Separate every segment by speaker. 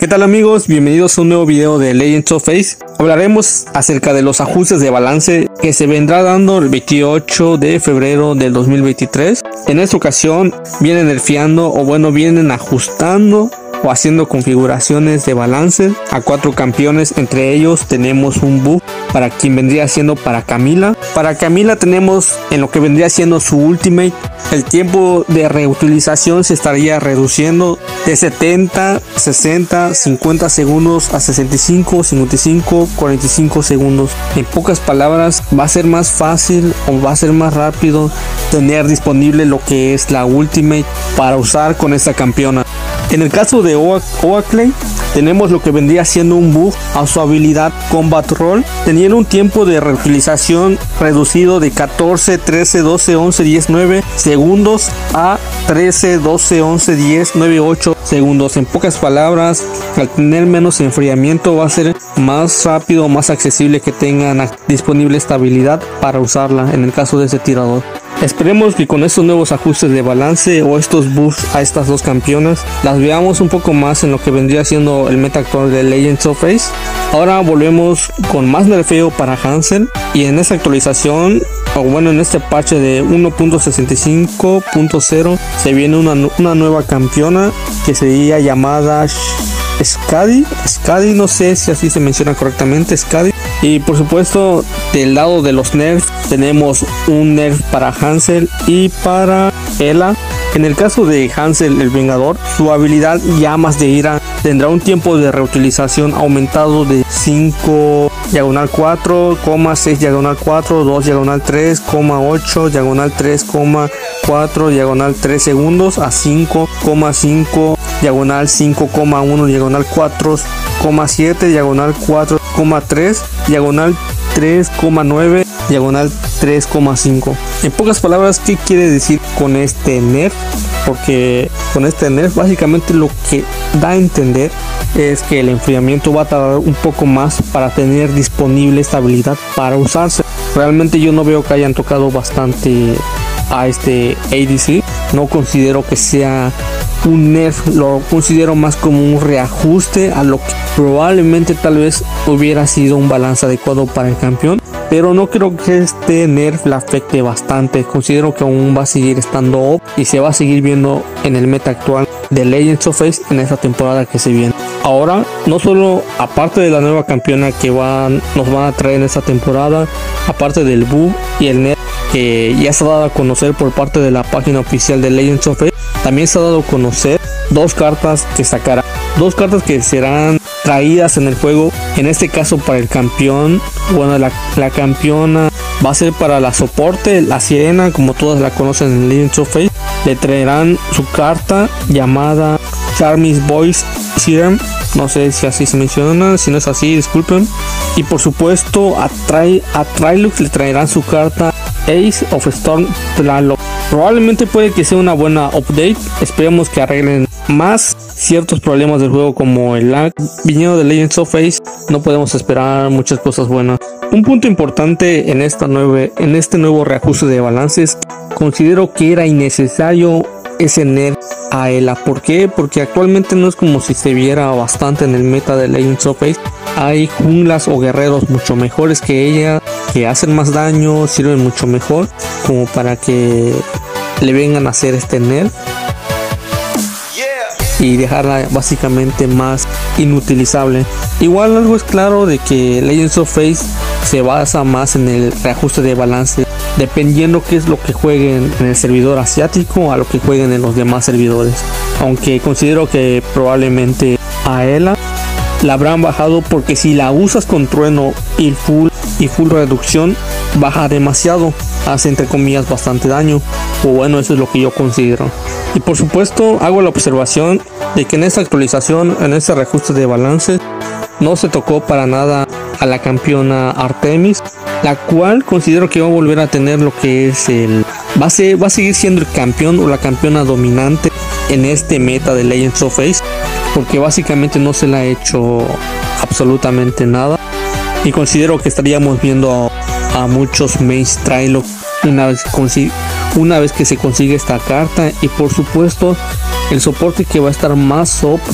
Speaker 1: ¿Qué tal amigos? Bienvenidos a un nuevo video de Legends of Ace. Hablaremos acerca de los ajustes de balance que se vendrá dando el 28 de febrero del 2023. En esta ocasión vienen nerfeando vienen ajustando o haciendo configuraciones de balance a 4 campeones. Entre ellos tenemos un buff para quien vendría siendo para Camila. Para Camila tenemos en lo que vendría siendo su ultimate, el tiempo de reutilización se estaría reduciendo de 70, 60, 50 segundos a 65, 55, 45 segundos. En pocas palabras, va a ser más fácil o va a ser más rápido tener disponible lo que es la ultimate para usar con esta campeona. En el caso de Oakley, tenemos lo que vendría siendo un buff a su habilidad Combat Roll, teniendo un tiempo de reutilización reducido de 14, 13, 12, 11, 10, 9 segundos a 13, 12, 11, 10, 9, 8 segundos. En pocas palabras, al tener menos enfriamiento va a ser más rápido, más accesible que tengan disponible esta habilidad para usarla en el caso de ese tirador. Esperemos que con estos nuevos ajustes de balance o estos buffs a estas dos campeonas las veamos un poco más en lo que vendría siendo el meta actual de Legends of Ace. Ahora volvemos con más nerfeo para Hansel, y en esta actualización en este parche de 1.65.0 se viene una nueva campeona que sería llamada Skadi, no sé si así se menciona correctamente, Skadi. Y por supuesto, del lado de los nerfs tenemos un nerf para Hansel y para Ela. En el caso de Hansel el Vengador, su habilidad Llamas de Ira tendrá un tiempo de reutilización aumentado de 5 diagonal 4, 6 diagonal 4, 2 diagonal 3, 8 diagonal 3, 4 diagonal 3 segundos a 5,5 diagonal 5,1 diagonal 4,7 diagonal 4,3 diagonal 3,9 diagonal 3,5. En pocas palabras, ¿qué quiere decir con este nerf? Porque con este nerf básicamente lo que da a entender es que el enfriamiento va a tardar un poco más para tener disponible esta habilidad para usarse. Realmente yo no veo que hayan tocado bastante a este ADC. No considero que sea un nerf, lo considero más como un reajuste a lo que probablemente tal vez hubiera sido un balance adecuado para el campeón, pero no creo que este nerf la afecte bastante. Considero que aún va a seguir estando up y se va a seguir viendo en el meta actual de Legends of Ace en esta temporada que se viene. Ahora, no solo aparte de la nueva campeona que nos van a traer en esta temporada, aparte del buff y el nerf que ya se ha dado a conocer por parte de la página oficial de Legends of Ace, también se ha dado a conocer dos cartas que sacarán, dos cartas que serán traídas en el juego. En este caso para el campeón, la campeona va a ser para la soporte, la sirena, como todas la conocen en Legends of Ace. Le traerán su carta llamada Charmy's Voice Serum, no sé si así se menciona, si no es así disculpen. Y por supuesto a Trilux le traerán su carta Ace of Storm Tlaloc. Probablemente puede que sea una buena update. Esperemos que arreglen más ciertos problemas del juego como el lag. Viniendo de Legends of Ace, no podemos esperar muchas cosas buenas. Un punto importante en este nuevo reajuste de balances, considero que era innecesario ese nerf a Ela. ¿Por qué? Porque actualmente no es como si se viera bastante en el meta de Legends of Ace. Hay junglas o guerreros mucho mejores que ella, que hacen más daño, sirven mucho mejor, como para que le vengan a hacer este nerf y dejarla básicamente más inutilizable. Igual algo es claro de que Legends of Ace se basa más en el reajuste de balance, dependiendo qué es lo que jueguen en el servidor asiático a lo que jueguen en los demás servidores. Aunque considero que probablemente a Ela la habrán bajado, porque si la usas con trueno y full reducción, baja demasiado, hace entre comillas bastante daño, o eso es lo que yo considero. Y por supuesto hago la observación de que en esta actualización, en este reajuste de balance, no se tocó para nada a la campeona Artemis, la cual considero que va a volver a tener lo que es va a seguir siendo el campeón o la campeona dominante en este meta de Legends of Ace, porque básicamente no se le ha hecho absolutamente nada, y considero que estaríamos viendo a muchos mains Trilog una vez que se consigue esta carta. Y por supuesto el soporte que va a estar más up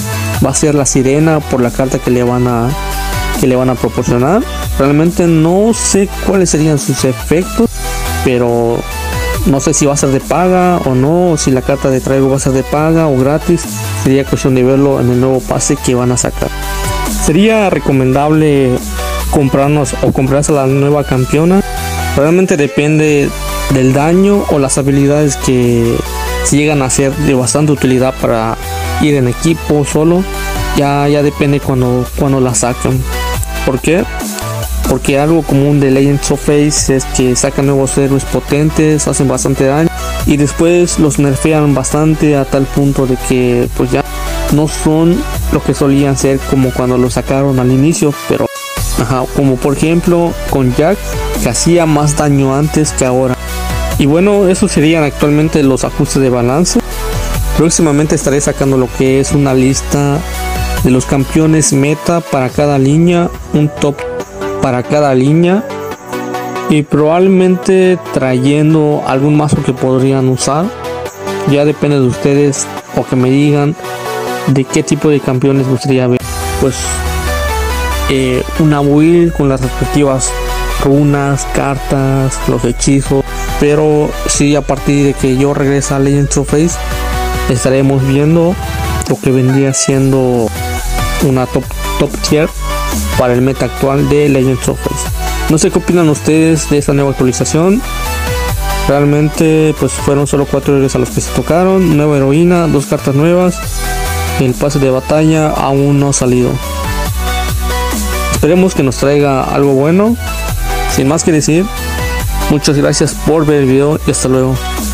Speaker 1: va a ser la sirena por la carta que le van a proporcionar. Realmente no sé cuáles serían sus efectos, pero no sé si va a ser de paga o no, o si la carta de traigo va a ser de paga o gratis. Sería cuestión de verlo en el nuevo pase que van a sacar. Sería recomendable comprarse la nueva campeona. Realmente depende del daño o las habilidades que se llegan a ser de bastante utilidad para ir en equipo solo. Ya depende cuando la sacan. ¿Por qué? Porque algo común de Legends of Ace es que sacan nuevos héroes potentes, hacen bastante daño y después los nerfean bastante a tal punto de que pues ya no son lo que solían ser como cuando lo sacaron al inicio, pero como por ejemplo con Jack, que hacía más daño antes que ahora. Y bueno, esos serían actualmente los ajustes de balance. Próximamente estaré sacando lo que es una lista de los campeones meta para cada línea, un top para cada línea, y probablemente trayendo algún mazo que podrían usar. Ya depende de ustedes o que me digan de qué tipo de campeones gustaría ver. Pues una build con las respectivas runas, cartas, los hechizos. Pero sí, a partir de que yo regrese a Legends of Ace, estaremos viendo lo que vendría siendo una top tier para el meta actual de Legends of Ace. No sé qué opinan ustedes de esta nueva actualización. Realmente pues fueron solo 4 héroes a los que se tocaron, nueva heroína, 2 cartas nuevas. El pase de batalla aún no ha salido. Esperemos que nos traiga algo bueno. Sin más que decir, muchas gracias por ver el video y hasta luego.